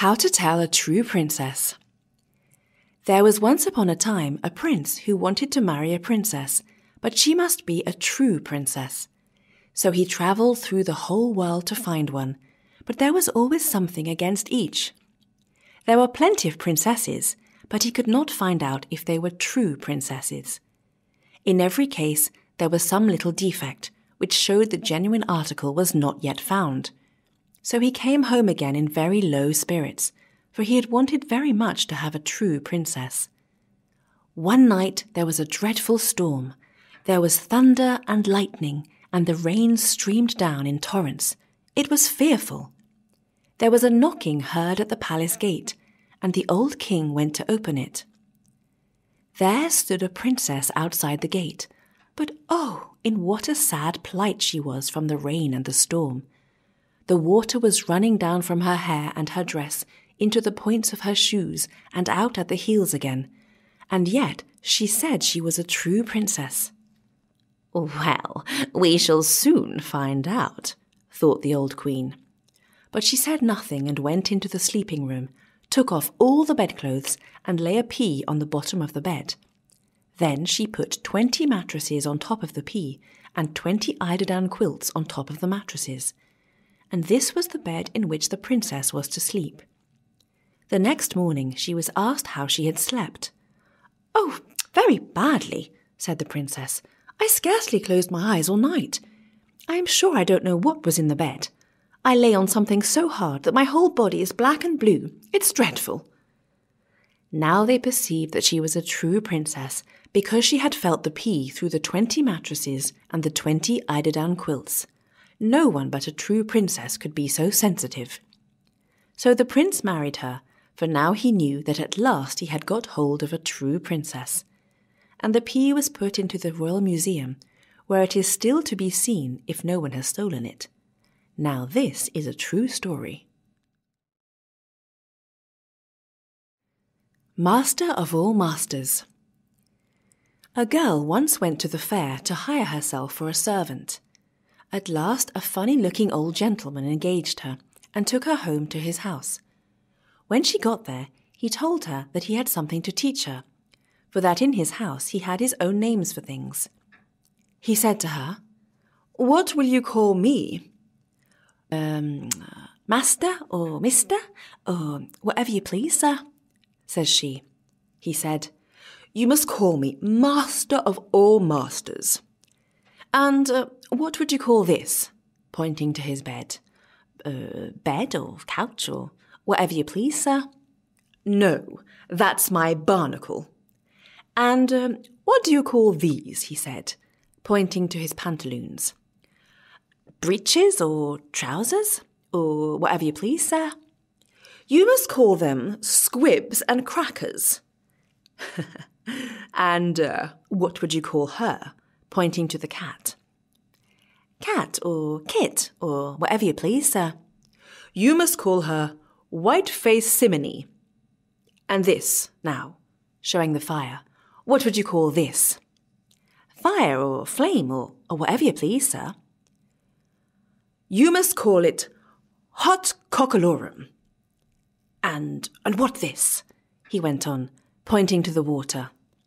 How to Tell a True Princess. There was once upon a time a prince who wanted to marry a princess, but she must be a true princess. So he travelled through the whole world to find one, but there was always something against each. There were plenty of princesses, but he could not find out if they were true princesses. In every case, there was some little defect, which showed the genuine article was not yet found. So he came home again in very low spirits, for he had wanted very much to have a true princess. One night there was a dreadful storm. There was thunder and lightning, and the rain streamed down in torrents. It was fearful. There was a knocking heard at the palace gate, and the old king went to open it. There stood a princess outside the gate, but oh, in what a sad plight she was from the rain and the storm. The water was running down from her hair and her dress into the points of her shoes and out at the heels again, and yet she said she was a true princess. "Well, we shall soon find out," thought the old queen. But she said nothing and went into the sleeping room, took off all the bedclothes and lay a pea on the bottom of the bed. Then she put 20 mattresses on top of the pea and 20 eiderdown quilts on top of the mattresses. And this was the bed in which the princess was to sleep. The next morning she was asked how she had slept. "Oh, very badly," said the princess. "I scarcely closed my eyes all night. I am sure I don't know what was in the bed. I lay on something so hard that my whole body is black and blue. It's dreadful." Now they perceived that she was a true princess because she had felt the pea through the 20 mattresses and the 20 eiderdown quilts. No one but a true princess could be so sensitive. So the prince married her, for now he knew that at last he had got hold of a true princess. And the pea was put into the Royal Museum, where it is still to be seen if no one has stolen it. Now this is a true story. Master of all masters. A girl once went to the fair to hire herself for a servant. At last a funny-looking old gentleman engaged her and took her home to his house. When she got there, he told her that he had something to teach her, for that in his house he had his own names for things. He said to her, "What will you call me?" "Master or Mister, or whatever you please, sir," says she. He said, "You must call me Master of all Masters. And what would you call this?" pointing to his bed. "Bed or couch or whatever you please, sir." "No, that's my barnacle." "And what do you call these?" he said, pointing to his pantaloons. "Breeches or trousers or whatever you please, sir." "You must call them squibs and crackers." "And what would you call her?" pointing to the cat. "Cat or kit or whatever you please, sir." "You must call her White-Faced Simony. And this, now," showing the fire, "what would you call this?" "Fire or flame or whatever you please, sir." "You must call it Hot Cockalorum. And what this?" he went on, pointing to the water.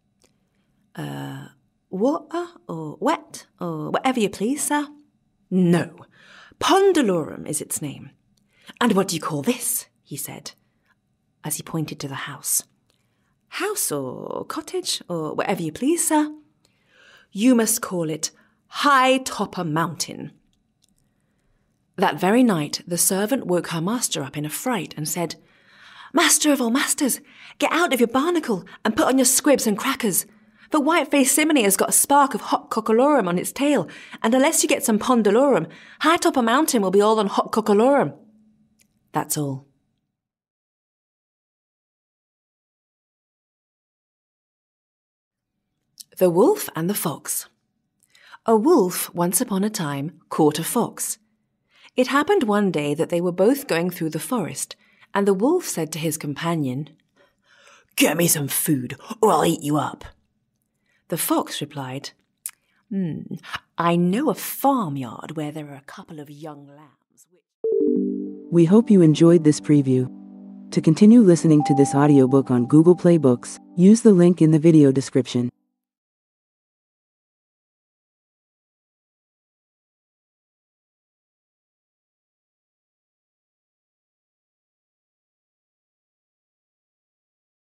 Water or wet or whatever you please, sir." "No, Pondalorum is its name. And what do you call this?" he said, as he pointed to the house. "House or cottage or whatever you please, sir." "You must call it High Topper Mountain." That very night the servant woke her master up in a fright and said, "Master of all masters, get out of your barnacle and put on your squibs and crackers. The white-faced simony has got a spark of hot cockalorum on its tail, and unless you get some pondalorum, High Topper Mountain will be all on hot cockalorum." That's all. The Wolf and the Fox. A wolf, once upon a time, caught a fox. It happened one day that they were both going through the forest, and the wolf said to his companion, "Get me some food, or I'll eat you up." The fox replied, "I know a farmyard where there are a couple of young lambs." We hope you enjoyed this preview. To continue listening to this audiobook on Google Play Books, use the link in the video description.